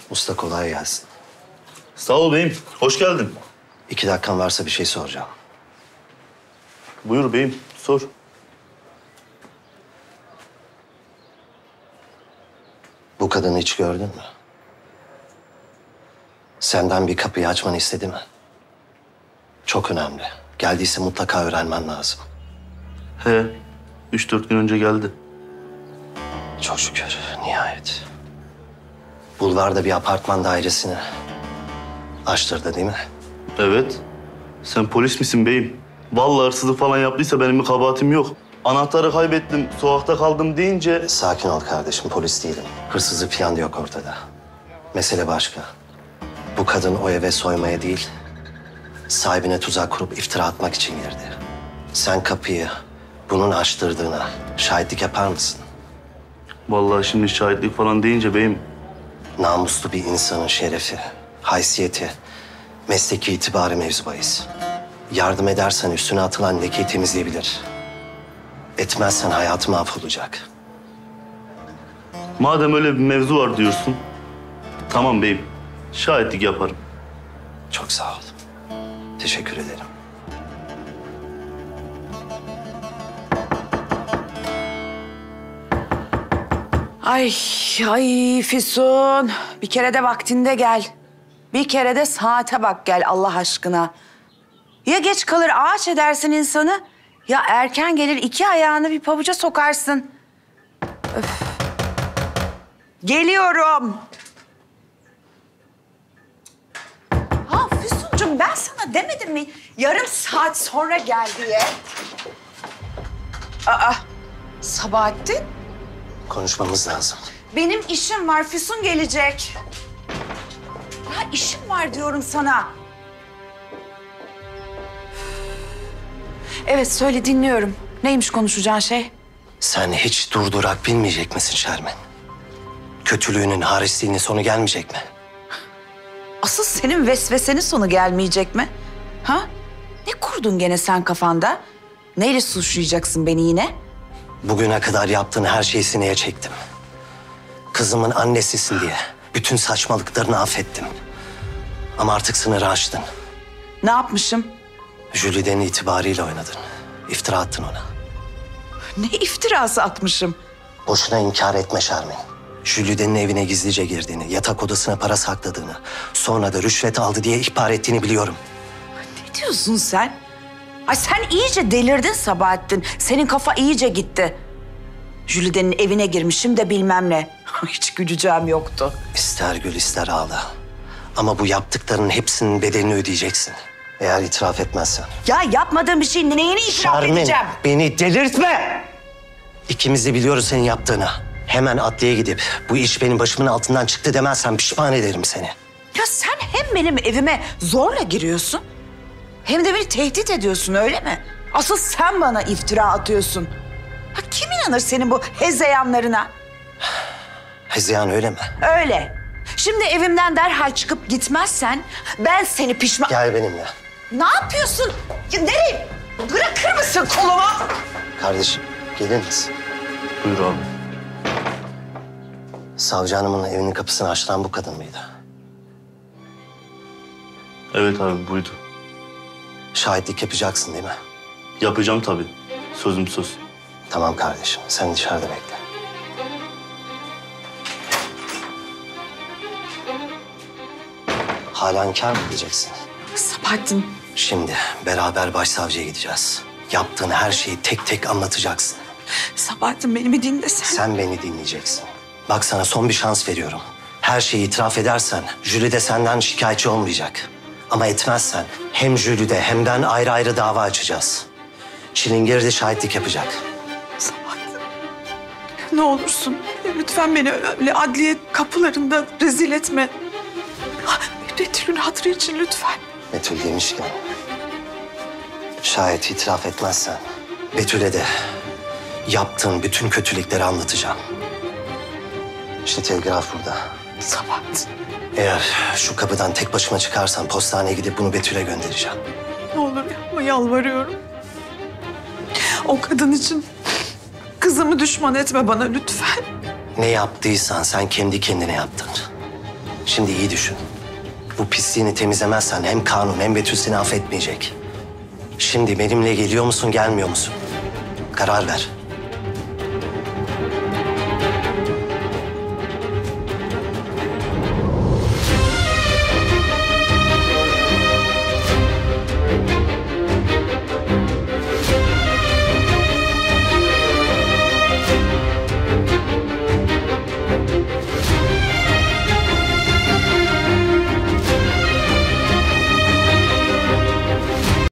Usta kolay gelsin. Sağ ol beyim. Hoş geldin. 2 dakikan varsa bir şey soracağım. Buyur beyim. Sor. Bu kadını hiç gördün mü? Senden bir kapıyı açmanı istedi mi? Çok önemli. Geldiyse mutlaka öğrenmen lazım. He. 3-4 gün önce geldi. Çok şükür, nihayet. Bulvarda bir apartman dairesini açtırdı değil mi? Evet. Sen polis misin beyim? Vallahi hırsızlık falan yaptıysa benim bir kabahatim yok. Anahtarı kaybettim, sokakta kaldım deyince... Sakin ol kardeşim, polis değilim. Hırsızlık falan da yok ortada. Mesele başka. Bu kadın o eve soymaya değil, sahibine tuzak kurup iftira atmak için girdi. Sen kapıyı bunun açtırdığına şahitlik yapar mısın? Vallahi şimdi şahitlik falan deyince beyim... Namuslu bir insanın şerefi, haysiyeti, mesleki itibarı mevzu bahis. Yardım edersen üstüne atılan lekeyi temizleyebilir. Etmezsen hayatı mahvolacak. Madem öyle bir mevzu var diyorsun... Tamam beyim. Şahitlik yaparım. Çok sağ ol. Teşekkür ederim. Ay, ay Füsun. Bir kere de vaktinde gel. Bir kere de saate bak gel Allah aşkına. Ya geç kalır ağaç edersin insanı, ya erken gelir 2 ayağını bir pabuca sokarsın. Öf. Geliyorum. Ha Füsuncuğum, ben sana demedim mi yarım saat sonra gel diye? Aa, Sabahattin. Konuşmamız lazım. Benim işim var, Füsun gelecek. Ya işim var diyorum sana. Evet, söyle dinliyorum. Neymiş konuşacağın şey? Sen hiç durdurak bilmeyecek misin Şermin? Kötülüğünün, harisliğinin sonu gelmeyecek mi? Asıl senin vesvesenin sonu gelmeyecek mi? Ha? Ne kurdun gene sen kafanda? Neyle suçlayacaksın beni yine? Bugüne kadar yaptığın her şeyi sineye çektim. Kızımın annesisin diye bütün saçmalıklarını affettim. Ama artık sınırı aştın. Ne yapmışım? Jülide'nin itibarıyla oynadın. İftira attın ona. Ne iftirası atmışım? Boşuna inkar etme Şermin. Jülide'nin evine gizlice girdiğini, yatak odasına para sakladığını, sonra da rüşvet aldı diye ihbar ettiğini biliyorum. Ne diyorsun sen? Ay sen iyice delirdin Sabahattin. Senin kafa iyice gitti. Jülide'nin evine girmişim de bilmem ne. Hiç güleceğim yoktu. İster gül ister ağla. Ama bu yaptıklarının hepsinin bedelini ödeyeceksin. Eğer itiraf etmezsen. Ya yapmadığım bir şeyin neyini itiraf Şermin, edeceğim? beni delirtme! İkimiz de biliyoruz senin yaptığını. Hemen adliye gidip bu iş benim başımın altından çıktı demezsen pişman ederim seni. Ya sen hem benim evime zorla giriyorsun, hem de beni tehdit ediyorsun, öyle mi? Asıl sen bana iftira atıyorsun. Ha, kim inanır senin bu hezeyanlarına? Hezeyan öyle mi? Öyle. Şimdi evimden derhal çıkıp gitmezsen ben seni pişman... Gel benimle. Ne yapıyorsun? Ya nereye? Bırakır mısın kolumu? Kardeşim, gelir misin? Buyur abi. Savcı hanımın evinin kapısını açtıran bu kadın mıydı? Evet abi buydu. Şahitlik yapacaksın değil mi? Yapacağım tabii. Sözüm söz. Tamam kardeşim, sen dışarıda bekle. Hala inkar mı edeceksin? Sabahattin. Şimdi beraber başsavcıya gideceğiz. Yaptığın her şeyi tek tek anlatacaksın. Sabahattin beni bir dinle sen. Sen beni dinleyeceksin. Bak sana son bir şans veriyorum. Her şeyi itiraf edersen Jülide senden şikayetçi olmayacak. Ama etmezsen hem Jülide hem ben ayrı ayrı dava açacağız. Çilingir de şahitlik yapacak. Sabahattin. Ne olursun lütfen beni öyle adliye kapılarında rezil etme. Betül'ün hatırı için lütfen. Betül demişken... şayet itiraf etmezsen Betül'e de yaptığın bütün kötülükleri anlatacağım. İşte telgraf burada. Sabahattin. Eğer şu kapıdan tek başıma çıkarsam postaneye gidip bunu Betül'e göndereceğim. Ne olur yapma, yalvarıyorum. O kadın için kızımı düşman etme bana lütfen. Ne yaptıysan sen kendi kendine yaptın. Şimdi iyi düşün. Bu pisliğini temizlemezsen hem kanun hem Betül seni affetmeyecek. Şimdi benimle geliyor musun, gelmiyor musun? Karar ver.